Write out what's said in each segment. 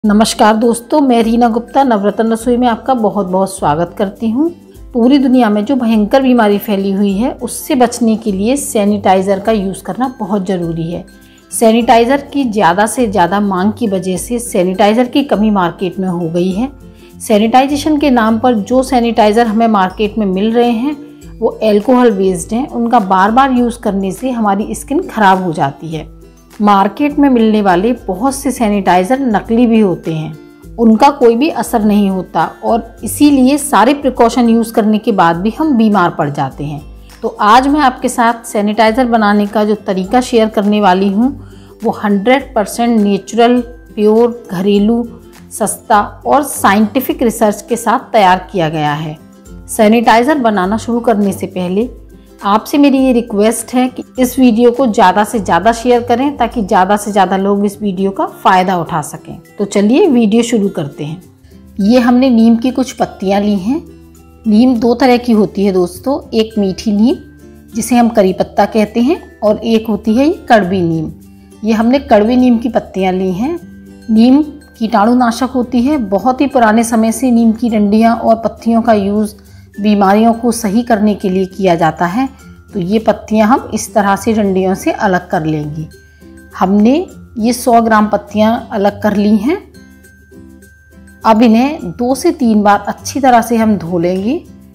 नमस्कार दोस्तों, मैं रीना गुप्ता नवरत्न रसोई में आपका बहुत बहुत स्वागत करती हूँ। पूरी दुनिया में जो भयंकर बीमारी फैली हुई है उससे बचने के लिए सैनिटाइज़र का यूज़ करना बहुत ज़रूरी है। सैनिटाइज़र की ज़्यादा से ज़्यादा मांग की वजह से सैनिटाइज़र की कमी मार्केट में हो गई है। सैनिटाइजेशन के नाम पर जो सैनिटाइज़र हमें मार्केट में मिल रहे हैं वो अल्कोहल बेस्ड हैं। उनका बार बार यूज़ करने से हमारी स्किन खराब हो जाती है। मार्केट में मिलने वाले बहुत से सैनिटाइज़र नकली भी होते हैं, उनका कोई भी असर नहीं होता और इसीलिए सारे प्रिकॉशन यूज़ करने के बाद भी हम बीमार पड़ जाते हैं। तो आज मैं आपके साथ सैनिटाइज़र बनाने का जो तरीका शेयर करने वाली हूँ वो 100% नेचुरल, प्योर, घरेलू, सस्ता और साइंटिफिक रिसर्च के साथ तैयार किया गया है। सैनिटाइज़र बनाना शुरू करने से पहले आपसे मेरी ये रिक्वेस्ट है कि इस वीडियो को ज़्यादा से ज़्यादा शेयर करें ताकि ज़्यादा से ज़्यादा लोग इस वीडियो का फ़ायदा उठा सकें। तो चलिए वीडियो शुरू करते हैं। ये हमने नीम की कुछ पत्तियाँ ली हैं। नीम दो तरह की होती है दोस्तों, एक मीठी नीम जिसे हम करी पत्ता कहते हैं और एक होती है ये कड़वी नीम। ये हमने कड़वी नीम की पत्तियाँ ली हैं। नीम कीटाणुनाशक होती है। बहुत ही पुराने समय से नीम की डंडियाँ और पत्तियों का यूज़ बीमारियों को सही करने के लिए किया जाता है। तो ये पत्तियां हम इस तरह से डंडियों से अलग कर लेंगे। हमने ये 100 ग्राम पत्तियां अलग कर ली हैं। अब इन्हें 2 से 3 बार अच्छी तरह से हम धो लेंगे।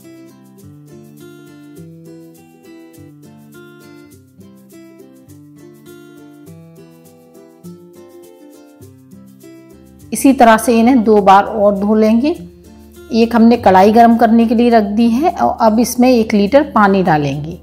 इसी तरह से इन्हें 2 बार और धो लेंगे। एक हमने कढ़ाई गरम करने के लिए रख दी है और अब इसमें 1 लीटर पानी डालेंगे।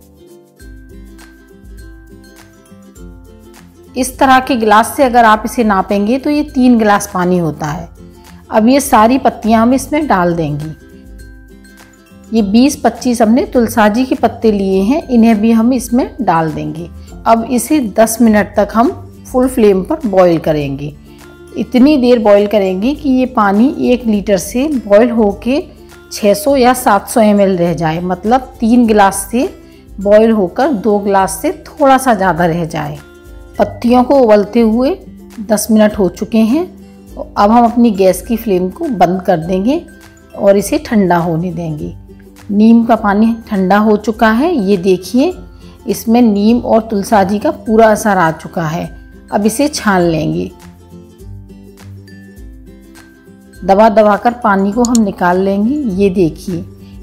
इस तरह के गिलास से अगर आप इसे नापेंगे तो ये 3 गिलास पानी होता है। अब ये सारी पत्तियां हम इसमें डाल देंगे। ये 20-25 हमने तुलसाजी के पत्ते लिए हैं, इन्हें भी हम इसमें डाल देंगे। अब इसे 10 मिनट तक हम फुल फ्लेम पर बॉईल करेंगे। इतनी देर बॉईल करेंगे कि ये पानी 1 लीटर से बॉईल होके 600 या 700 ml रह जाए, मतलब 3 गिलास से बॉईल होकर 2 गिलास से थोड़ा सा ज़्यादा रह जाए। पत्तियों को उबलते हुए 10 मिनट हो चुके हैं। अब हम अपनी गैस की फ्लेम को बंद कर देंगे और इसे ठंडा होने देंगे। नीम का पानी ठंडा हो चुका है। ये देखिए, इसमें नीम और तुलसाजी का पूरा असर आ चुका है। अब इसे छान लेंगे। दबा दबा कर पानी को हम निकाल लेंगे। ये देखिए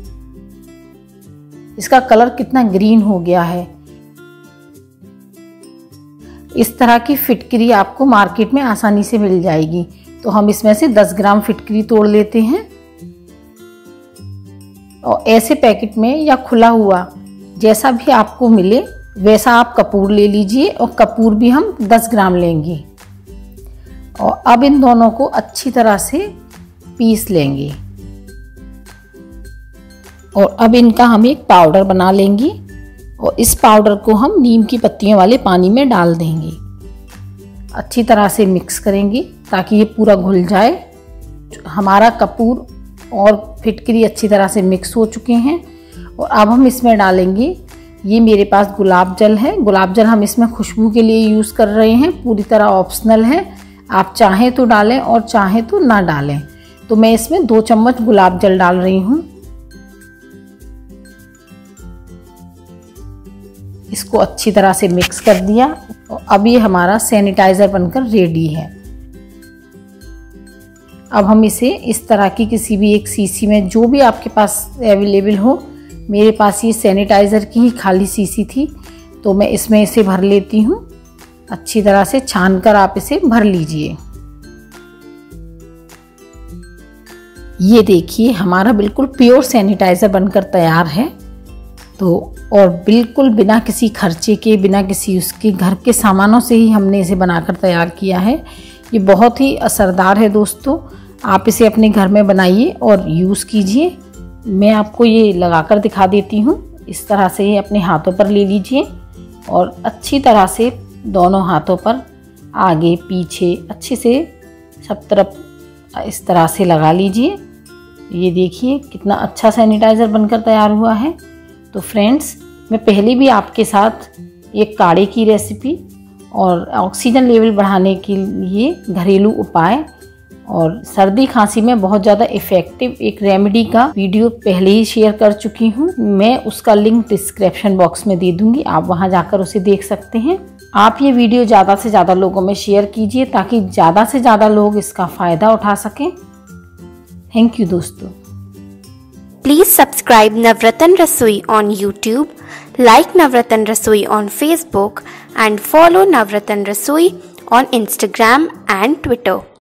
इसका कलर कितना ग्रीन हो गया है। इस तरह की फिटकरी आपको मार्केट में आसानी से मिल जाएगी। तो हम इसमें से 10 ग्राम फिटकरी तोड़ लेते हैं और ऐसे पैकेट में या खुला हुआ जैसा भी आपको मिले वैसा आप कपूर ले लीजिए और कपूर भी हम 10 ग्राम लेंगे। और अब इन दोनों को अच्छी तरह से पीस लेंगे और अब इनका हम एक पाउडर बना लेंगे और इस पाउडर को हम नीम की पत्तियों वाले पानी में डाल देंगे। अच्छी तरह से मिक्स करेंगे ताकि ये पूरा घुल जाए। हमारा कपूर और फिटकरी अच्छी तरह से मिक्स हो चुके हैं और अब हम इसमें डालेंगे, ये मेरे पास गुलाब जल है। गुलाब जल हम इसमें खुशबू के लिए यूज़ कर रहे हैं, पूरी तरह ऑप्शनल है। आप चाहें तो डालें और चाहें तो ना डालें। तो मैं इसमें 2 चम्मच गुलाब जल डाल रही हूँ। इसको अच्छी तरह से मिक्स कर दिया और अब ये हमारा सैनिटाइज़र बनकर रेडी है। अब हम इसे इस तरह की किसी भी एक शीशी में, जो भी आपके पास अवेलेबल हो, मेरे पास ये सैनिटाइज़र की ही खाली शीशी थी तो मैं इसमें इसे भर लेती हूँ। अच्छी तरह से छान कर आप इसे भर लीजिए। ये देखिए हमारा बिल्कुल प्योर सैनिटाइज़र बनकर तैयार है। तो और बिल्कुल बिना किसी खर्चे के, बिना किसी उसके घर के सामानों से ही हमने इसे बनाकर तैयार किया है। ये बहुत ही असरदार है दोस्तों। आप इसे अपने घर में बनाइए और यूज़ कीजिए। मैं आपको ये लगाकर दिखा देती हूँ। इस तरह से ये अपने हाथों पर ले लीजिए और अच्छी तरह से दोनों हाथों पर आगे पीछे अच्छे से सब तरफ इस तरह से लगा लीजिए। ये देखिए कितना अच्छा सैनिटाइज़र बनकर तैयार हुआ है। तो फ्रेंड्स, मैं पहले भी आपके साथ एक काढ़े की रेसिपी और ऑक्सीजन लेवल बढ़ाने के लिए घरेलू उपाय और सर्दी खांसी में बहुत ज़्यादा इफेक्टिव एक रेमेडी का वीडियो पहले ही शेयर कर चुकी हूँ। मैं उसका लिंक डिस्क्रिप्शन बॉक्स में दे दूंगी, आप वहां जाकर उसे देख सकते हैं। आप ये वीडियो ज़्यादा से ज़्यादा लोगों में शेयर कीजिए ताकि ज़्यादा से ज़्यादा लोग इसका फ़ायदा उठा सकें। थैंक यू दोस्तों। Please subscribe Navratan Rasoi on YouTube, like Navratan Rasoi on Facebook and follow Navratan Rasoi on Instagram and Twitter.